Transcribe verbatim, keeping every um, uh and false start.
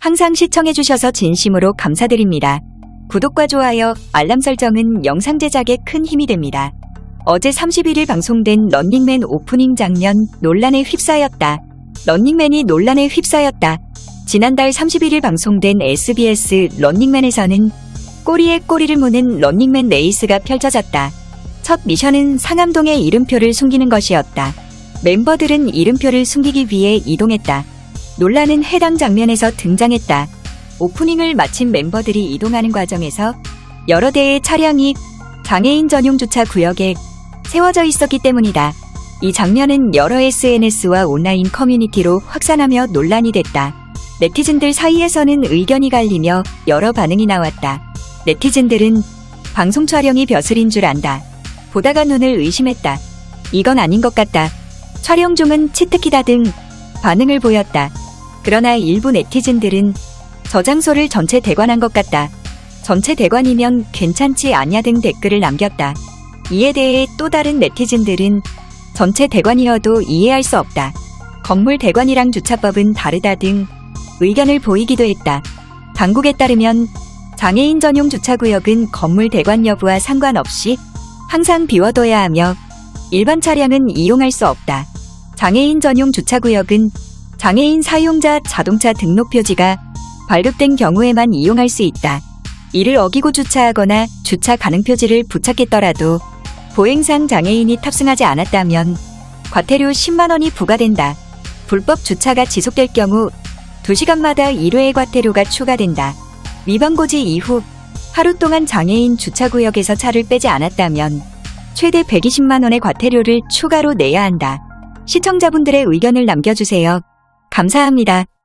항상 시청해주셔서 진심으로 감사드립니다. 구독과 좋아요, 알람 설정은 영상 제작에 큰 힘이 됩니다. 어제 삼십일 일 방송된 런닝맨 오프닝 장면 논란에 휩싸였다. 런닝맨이 논란에 휩싸였다. 지난달 삼십일 일 방송된 에스비에스 런닝맨에서는 꼬리에 꼬리를 무는 런닝맨 레이스가 펼쳐졌다. 첫 미션은 상암동의 이름표를 숨기는 것이었다. 멤버들은 이름표를 숨기기 위해 이동했다. 논란은 해당 장면에서 등장했다. 오프닝을 마친 멤버들이 이동하는 과정에서 여러 대의 차량이 장애인 전용 주차 구역에 세워져 있었기 때문이다. 이 장면은 여러 에스엔에스와 온라인 커뮤니티로 확산하며 논란이 됐다. 네티즌들 사이에서는 의견이 갈리며 여러 반응이 나왔다. 네티즌들은 방송 촬영이 벼슬인 줄 안다. 보다가 눈을 의심했다. 이건 아닌 것 같다. 촬영 중은 치트키다 등 반응을 보였다. 그러나 일부 네티즌들은 저 장소를 전체 대관한 것 같다. 전체 대관이면 괜찮지 않냐 등 댓글을 남겼다. 이에 대해 또 다른 네티즌들은 전체 대관이어도 이해할 수 없다. 건물 대관이랑 주차법은 다르다 등 의견을 보이기도 했다. 당국에 따르면 장애인 전용 주차구역은 건물 대관 여부와 상관없이 항상 비워둬야 하며 일반 차량은 이용할 수 없다. 장애인 전용 주차구역은 장애인 사용자 자동차 등록 표지가 발급된 경우에만 이용할 수 있다. 이를 어기고 주차하거나 주차 가능 표지를 부착했더라도 보행상 장애인이 탑승하지 않았다면 과태료 십만 원이 부과된다. 불법 주차가 지속될 경우 두 시간마다 일 회의 과태료가 추가된다. 위반 고지 이후 하루 동안 장애인 주차구역에서 차를 빼지 않았다면 최대 백이십만 원의 과태료를 추가로 내야 한다. 시청자분들의 의견을 남겨주세요. 감사합니다.